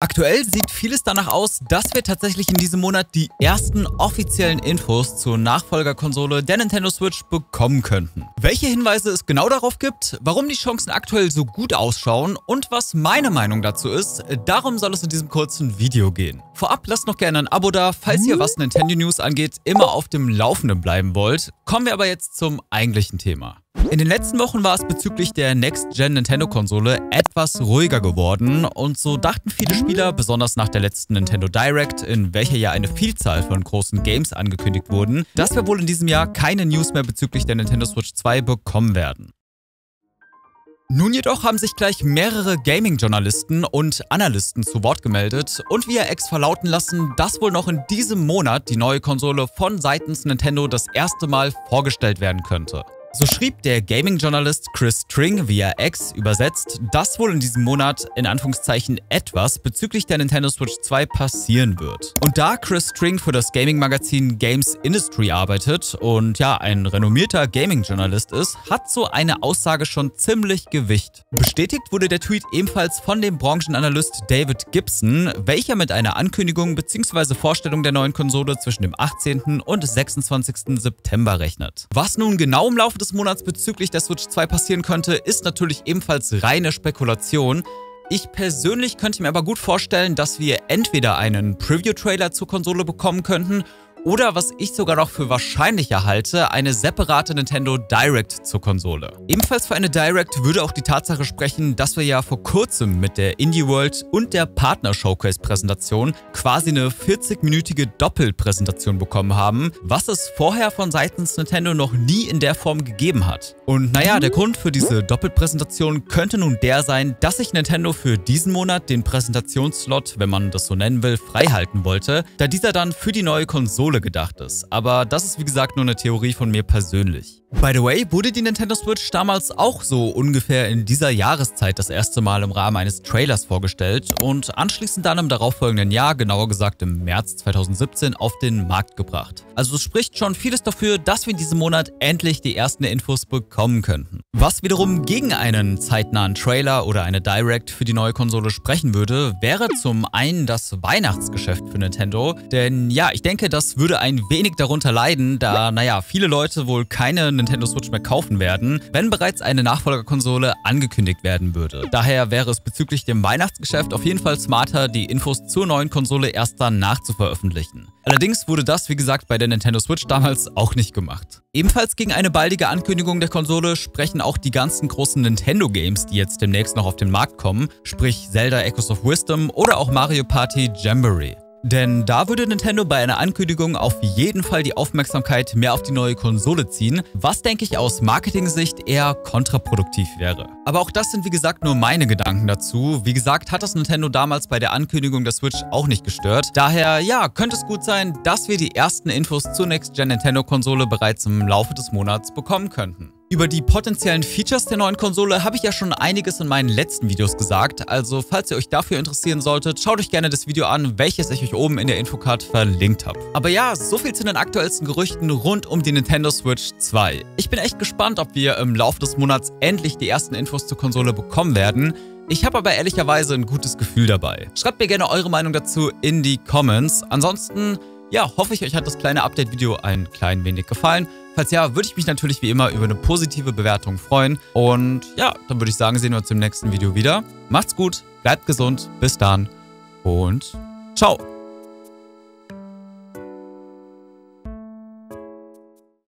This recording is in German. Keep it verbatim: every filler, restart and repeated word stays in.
Aktuell sieht vieles danach aus, dass wir tatsächlich in diesem Monat die ersten offiziellen Infos zur Nachfolgerkonsole der Nintendo Switch bekommen könnten. Welche Hinweise es genau darauf gibt, warum die Chancen aktuell so gut ausschauen und was meine Meinung dazu ist, darum soll es in diesem kurzen Video gehen. Vorab lasst noch gerne ein Abo da, falls ihr, was Nintendo News angeht, immer auf dem Laufenden bleiben wollt. Kommen wir aber jetzt zum eigentlichen Thema. In den letzten Wochen war es bezüglich der Next-Gen-Nintendo-Konsole etwas ruhiger geworden und so dachten viele Spieler, besonders nach der letzten Nintendo Direct, in welcher ja eine Vielzahl von großen Games angekündigt wurden, dass wir wohl in diesem Jahr keine News mehr bezüglich der Nintendo Switch zwei bekommen werden. Nun jedoch haben sich gleich mehrere Gaming-Journalisten und Analysten zu Wort gemeldet und via X verlauten lassen, dass wohl noch in diesem Monat die neue Konsole von seitens Nintendo das erste Mal vorgestellt werden könnte. So schrieb der Gaming-Journalist Chris String via X übersetzt, dass wohl in diesem Monat in Anführungszeichen etwas bezüglich der Nintendo Switch zwei passieren wird. Und da Chris String für das Gaming-Magazin Games Industry arbeitet und ja ein renommierter Gaming-Journalist ist, hat so eine Aussage schon ziemlich Gewicht. Bestätigt wurde der Tweet ebenfalls von dem Branchenanalyst David Gibson, welcher mit einer Ankündigung bzw. Vorstellung der neuen Konsole zwischen dem achtzehnten und sechsundzwanzigsten September rechnet. Was nun genau im Laufe des Monats bezüglich der Switch zwei passieren könnte, ist natürlich ebenfalls reine Spekulation. Ich persönlich könnte mir aber gut vorstellen, dass wir entweder einen Preview-Trailer zur Konsole bekommen könnten oder, was ich sogar noch für wahrscheinlicher halte, eine separate Nintendo Direct zur Konsole. Ebenfalls für eine Direct würde auch die Tatsache sprechen, dass wir ja vor kurzem mit der Indie World und der Partner Showcase Präsentation quasi eine vierzig-minütige Doppelpräsentation bekommen haben, was es vorher von seitens Nintendo noch nie in der Form gegeben hat. Und naja, der Grund für diese Doppelpräsentation könnte nun der sein, dass sich Nintendo für diesen Monat den Präsentationsslot, wenn man das so nennen will, freihalten wollte, da dieser dann für die neue Konsole gedacht ist. Aber das ist wie gesagt nur eine Theorie von mir persönlich. By the way, wurde die Nintendo Switch damals auch so ungefähr in dieser Jahreszeit das erste Mal im Rahmen eines Trailers vorgestellt und anschließend dann im darauffolgenden Jahr, genauer gesagt im März zweitausendsiebzehn, auf den Markt gebracht. Also es spricht schon vieles dafür, dass wir in diesem Monat endlich die ersten Infos bekommen könnten. Was wiederum gegen einen zeitnahen Trailer oder eine Direct für die neue Konsole sprechen würde, wäre zum einen das Weihnachtsgeschäft für Nintendo, denn ja, ich denke, das würde ein wenig darunter leiden, da, naja, viele Leute wohl keine Nintendo Switch mehr kaufen werden, wenn bereits eine Nachfolgerkonsole angekündigt werden würde. Daher wäre es bezüglich dem Weihnachtsgeschäft auf jeden Fall smarter, die Infos zur neuen Konsole erst danach zu veröffentlichen. Allerdings wurde das, wie gesagt, bei der Nintendo Switch damals auch nicht gemacht. Ebenfalls gegen eine baldige Ankündigung der Konsole sprechen auch die ganzen großen Nintendo-Games, die jetzt demnächst noch auf den Markt kommen, sprich Zelda Echoes of Wisdom oder auch Mario Party Jamboree. Denn da würde Nintendo bei einer Ankündigung auf jeden Fall die Aufmerksamkeit mehr auf die neue Konsole ziehen, was, denke ich, aus Marketing-Sicht eher kontraproduktiv wäre. Aber auch das sind, wie gesagt, nur meine Gedanken dazu. Wie gesagt, hat das Nintendo damals bei der Ankündigung der Switch auch nicht gestört. Daher, ja, könnte es gut sein, dass wir die ersten Infos zur Next-Gen-Nintendo-Konsole bereits im Laufe des Monats bekommen könnten. Über die potenziellen Features der neuen Konsole habe ich ja schon einiges in meinen letzten Videos gesagt, also falls ihr euch dafür interessieren solltet, schaut euch gerne das Video an, welches ich euch oben in der Infocard verlinkt habe. Aber ja, so viel zu den aktuellsten Gerüchten rund um die Nintendo Switch zwei. Ich bin echt gespannt, ob wir im Laufe des Monats endlich die ersten Infos zur Konsole bekommen werden. Ich habe aber ehrlicherweise ein gutes Gefühl dabei. Schreibt mir gerne eure Meinung dazu in die Comments. Ansonsten, ja, hoffe ich, euch hat das kleine Update-Video ein klein wenig gefallen. Falls ja, würde ich mich natürlich wie immer über eine positive Bewertung freuen. Und ja, dann würde ich sagen, sehen wir uns im nächsten Video wieder. Macht's gut, bleibt gesund, bis dann und ciao!